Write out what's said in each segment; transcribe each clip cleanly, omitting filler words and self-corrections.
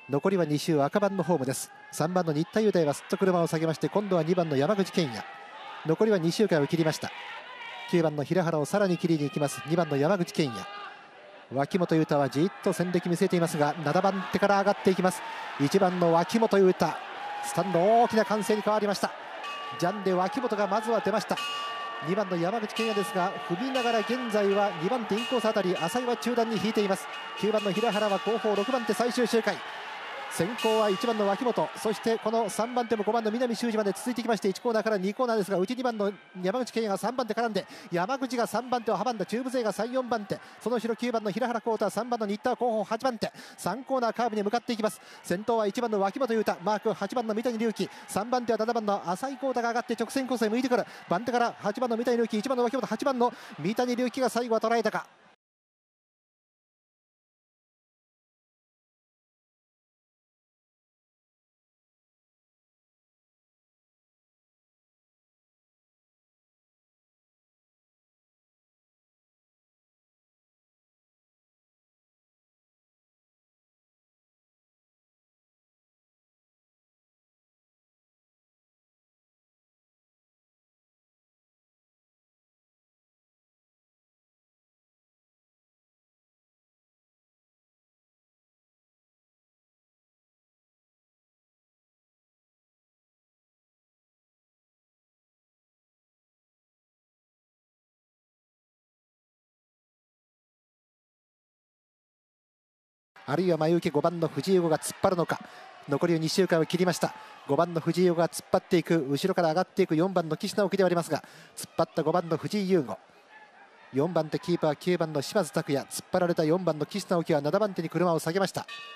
残りは2周、赤番のホームです。3番の新田雄大はすっと車を下げまして、今度は2番の山口健也。残りは2周回を切りました。9番の平原をさらに切りに行きます。2番の山口健也。脇本雄太はじっと戦歴見せていますが、7番手から上がっていきます。1番の脇本雄太、スタンド大きな歓声に変わりました。ジャンで脇本がまずは出ました。2番の山口健也ですが、踏みながら現在は2番手インコースあたり、浅井は中段に引いています。9番の平原は後方、6番手最終周回。先行は1番の脇本、そしてこの3番手も5番の南修二まで続いてきまして、1コーナーから2コーナーですが、うち2番の山口健也が3番手絡んで、山口が3番手を阻んだ。中部勢が3、4番手、その後ろ9番の平原浩太、3番の新田は後方8番手、3コーナーカーブに向かっていきます。先頭は1番の脇本雄太、マーク8番の三谷龍樹、3番手は7番の浅井浩太が上がって直線コースへ向いてくる。番手から8番の三谷龍樹、1番の脇本、8番の三谷龍樹が最後は捉えたか。あるいは前受け5番の藤井吾が突っ張るのか。残り2周回を切りました。5番の藤井吾が突っ張っていく、後ろから上がっていく4番の岸直樹ではありますが、突っ張った5番の藤井優吾、4番手キーパー9番の島津拓也、突っ張られた4番の岸直樹は7番手に車を下げました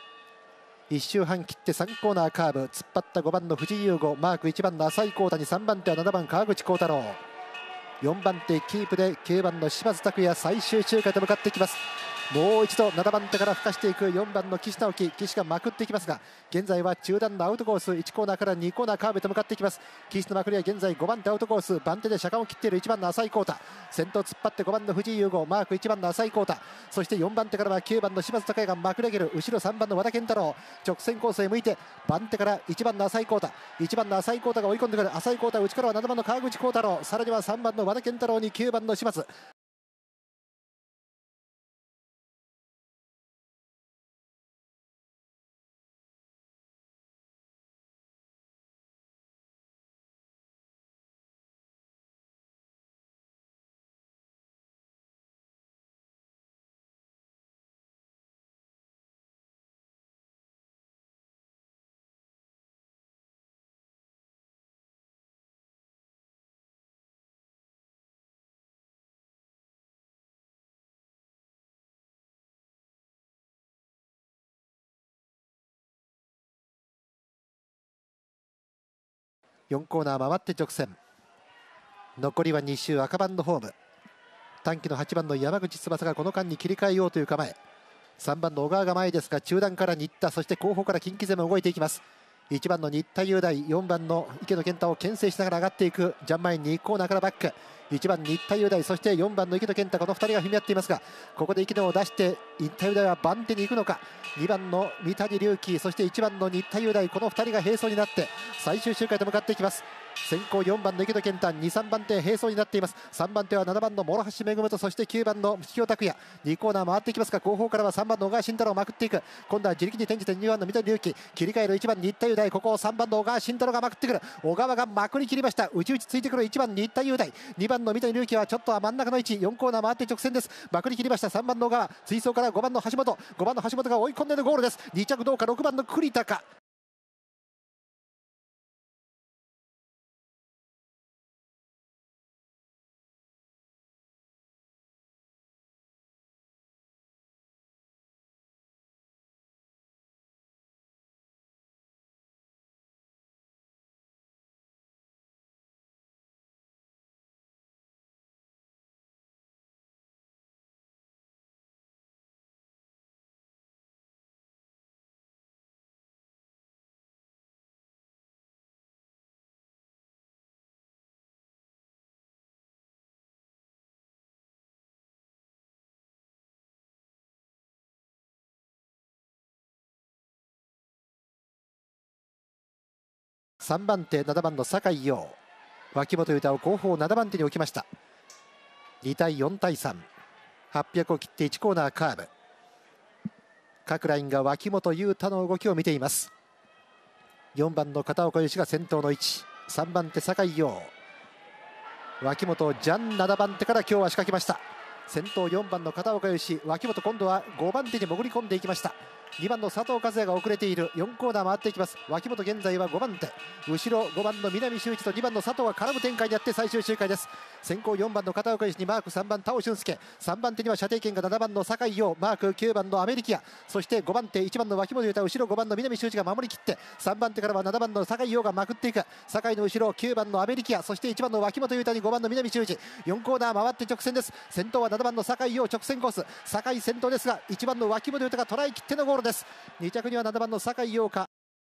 。1周半切って3コーナーカーブ、突っ張った5番の藤井優吾、マーク1番の浅井浩太に3番手は7番川口幸太郎、4番手キープで9番の島津拓也、最終周回と向かっていきます。もう一度7番手から吹かしていく4番の岸直樹、岸がまくっていきますが、現在は中段のアウトコース、1コーナーから2コーナーカーブへと向かっていきます。岸のまくりは現在5番手アウトコース、番手で車間を切っている1番の浅井浩太、先頭突っ張って5番の藤井優吾、マーク1番の浅井浩太、そして4番手からは9番の島津孝也がまくり上げる。後ろ3番の和田健太郎、直線コースへ向いて、番手から1番の浅井浩太、1番の浅井浩太が追い込んでくる。浅井浩太、内からは7番の川口幸太郎、さらには3番の和田健太郎に9番の島津。4コーナー回って直線、残りは2周、赤番のホーム。短期の8番の山口翼がこの間に切り替えようという構え。3番の小川が前ですが、中段から新田、そして後方から近畿攻め動いていきます。1番の新田雄大、4番の池野健太を牽制しながら上がっていく。ジャンマインに1コーナーからバック。1番新田雄大、そして4番の池野健太、この2人が踏み合っていますが、ここで池野を出して新田雄大は番手に行くのか。2番の三谷龍樹、そして1番の新田雄大、この2人が並走になって最終周回と向かっていきます。先行4番の池野健太、2、3番手並走になっています。3番手は7番の諸橋恵と、そして9番の引尾拓也。2コーナー回っていきますが、後方からは3番の小川慎太郎をまくっていく。今度は自力に転じて2番の三谷龍樹、切り替える1番新田雄大、ここを3番の小川慎太郎がまくってくる。小川がまくり切りました。内々ついてくる1番新田雄大、2番の三谷龍樹はちょっと真ん中の位置。4コーナー回って直線です。まくり切りました。3番の小川、追走から5番の橋本、5番の橋本が追い込んでのゴールです。2着どうか、6番の栗田か。 3番手7番の酒井陽、脇本雄太を後方7番手に置きました。2対4対3、800を切って1コーナーカーブ。各ラインが脇本雄太の動きを見ています。4番の片岡義が先頭の位置、3番手酒井陽、脇本ジャン7番手から今日は仕掛けました。先頭4番の片岡義、脇本今度は5番手に潜り込んでいきました。2番の佐藤和也が遅れている。4コーナー回っていきます。脇本現在は5番手、後ろ5番の南修一と2番の佐藤が絡む展開になって最終周回です。先行4番の片岡義にマーク3番田尾俊介、3番手には射程圏が7番の酒井陽、マーク9番のアメリキア、そして5番手1番の脇本雄太、後ろ5番の南修一が守りきって、3番手からは7番の酒井陽がまくっていく。酒井の後ろ9番のアメリキア、そして1番の脇本雄太に5番の南修一。4コーナー回って直線です。先頭は7番の酒井陽、直線コース。酒井先頭ですが1番の脇本雄太が捉えきってのゴールです。2着には7番の酒井陽か。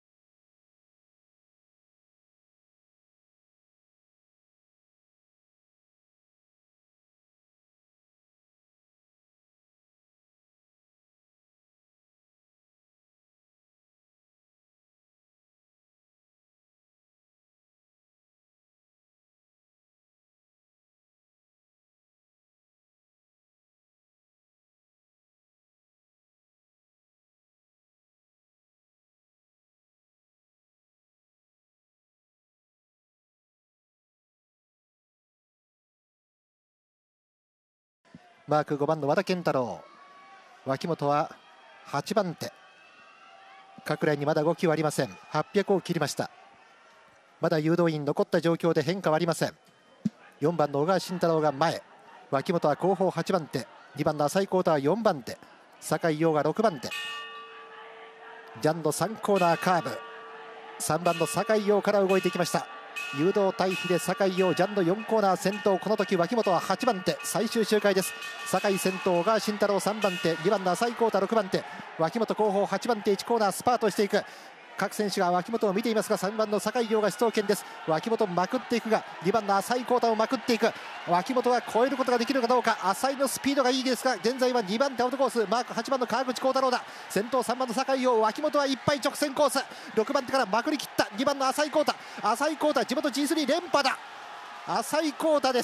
マーク5番の和田健太郎、脇本は8番手。各ラインにまだ動きはありません。800を切りました。まだ誘導員残った状況で変化はありません。4番の小川慎太郎が前、脇本は後方8番手、2番の浅井幸太は4番手、酒井陽が6番手。ジャンの3コーナーカーブ、3番の酒井陽から動いていきました。誘導対比で酒井陽、ジャンの4コーナー先頭。この時脇本は8番手、最終周回です。酒井先頭、小川慎太郎3番手、2番の浅井幸太6番手、脇本後方8番手、1コーナースパートしていく。各選手が脇本を見ていますが、3番の酒井陽が出走権です。脇本まくっていくが、2番の浅井幸太をまくっていく。脇本は超えることができるかどうか。浅井のスピードがいいですが、現在は2番手アウトコース、マーク8番の川口幸太郎だ。先頭3番の酒井陽、脇本はいっぱい直線コース。6番手からまくりきった2番の浅井幸太。浅井幸太、地元 G3 連覇だ。浅井幸太です。